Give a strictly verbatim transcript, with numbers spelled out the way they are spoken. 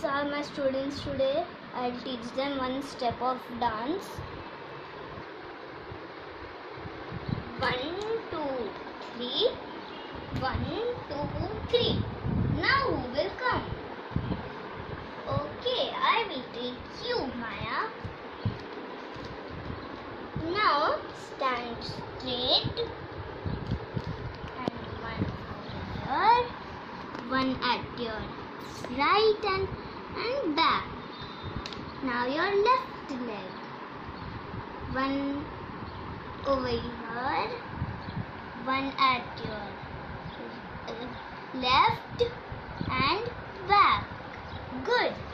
are my students today. I'll teach them one step of dance. One, two, three. One, two, three. Now who will come? Okay, I will take you, Maya. Now stand straight. And one over here. One at your right and, and back. Now your left leg. One over here. One at your left and back. Good.